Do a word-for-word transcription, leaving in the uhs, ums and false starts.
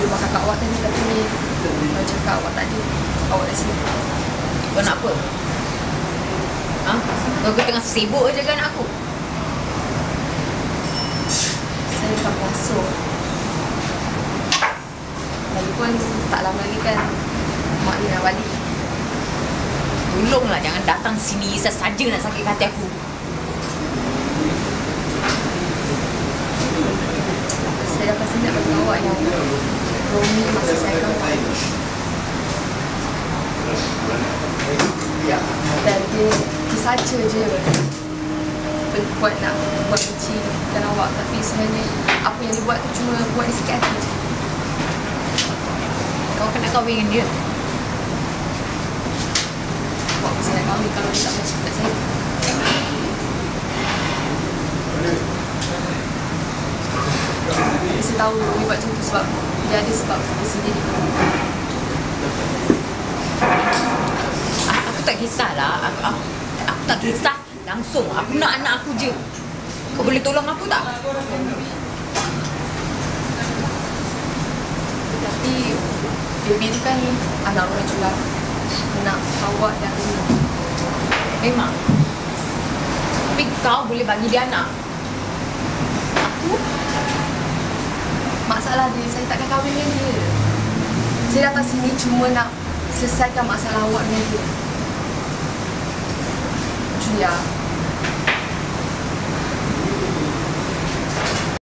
rumah kakak awak tadi, tapi ni Kau cakap awak tadi awak dah sini. Kau nak apa? Ha? Kau tengah sibuk je kan aku? Saya akan masuk. Lagipun tak lama lagi kan mak ni nak balik. Tolonglah jangan datang sini sesaja nak sakit hati aku. Saya dah pasti nak bagi awak yang Romi masa saya kawan. Dan dia, dia saja je buat nak buat benci dengan awak. Tapi sebenarnya apa yang dia buat tu cuma buat dia sakit hati je. Kau kena kahwin dengan dia. Awak mesti nak kahwin kalau dia tak masuk kat saya. Tapi saya tahu Romi buat macam tu sebab dia ada sebab dia sendiri. Aku tak kisahlah. Aku, aku, aku tak kisah langsung. Aku nak anak aku je. Kau boleh tolong aku tak? Tapi baby tu kan anak orang juga. Anak awak dan Romi. Memang. Tapi kau boleh bagi dia anak. Aku? Masalah dia, saya takkan kahwin dengan dia. Saya datang sini cuma nak selesaikan masalah awak dengan dia. Julia,